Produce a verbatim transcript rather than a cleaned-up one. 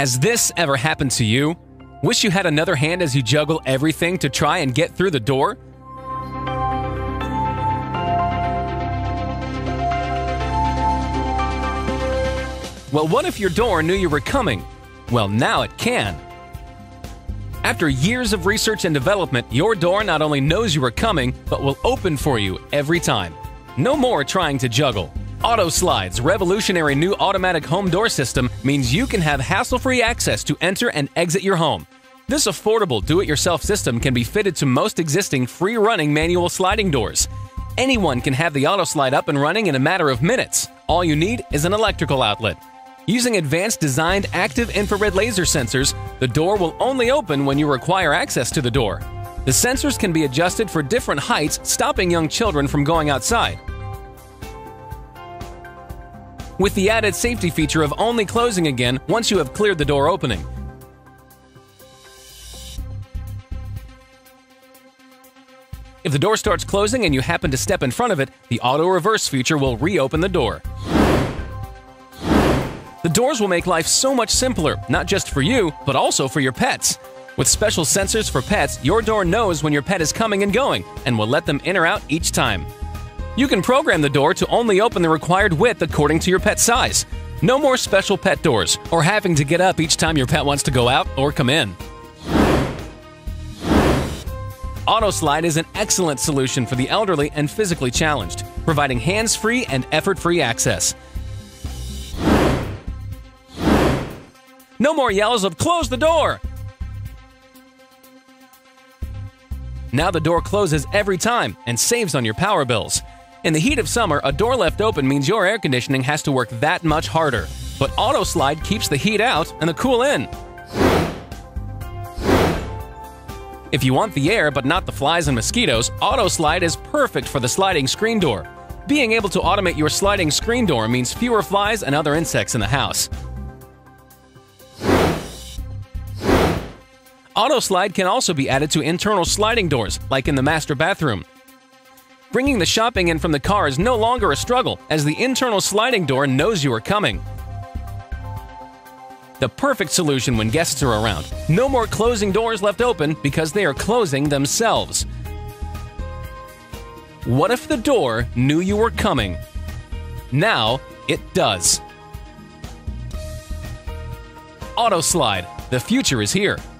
Has this ever happened to you? Wish you had another hand as you juggle everything to try and get through the door? Well, what if your door knew you were coming? Well, now it can. After years of research and development, your door not only knows you are coming, but will open for you every time. No more trying to juggle. Autoslide's revolutionary new automatic home door system means you can have hassle-free access to enter and exit your home. This affordable do-it-yourself system can be fitted to most existing free-running manual sliding doors. Anyone can have the Autoslide up and running in a matter of minutes. All you need is an electrical outlet. Using advanced designed active infrared laser sensors, the door will only open when you require access to the door. The sensors can be adjusted for different heights, stopping young children from going outside. With the added safety feature of only closing again once you have cleared the door opening. If the door starts closing and you happen to step in front of it, the auto reverse feature will reopen the door. The doors will make life so much simpler, not just for you, but also for your pets. With special sensors for pets, your door knows when your pet is coming and going, and will let them in or out each time. You can program the door to only open the required width according to your pet's size. No more special pet doors, or having to get up each time your pet wants to go out or come in. Autoslide is an excellent solution for the elderly and physically challenged, providing hands-free and effort-free access. No more yells of "close the door!" Now the door closes every time and saves on your power bills. In the heat of summer, a door left open means your air conditioning has to work that much harder. But Autoslide keeps the heat out and the cool in. If you want the air but not the flies and mosquitoes, Autoslide is perfect for the sliding screen door. Being able to automate your sliding screen door means fewer flies and other insects in the house. Autoslide can also be added to internal sliding doors, like in the master bathroom. Bringing the shopping in from the car is no longer a struggle, as the internal sliding door knows you are coming. The perfect solution when guests are around. No more closing doors left open because they are closing themselves. What if the door knew you were coming? Now it does. Autoslide. The future is here.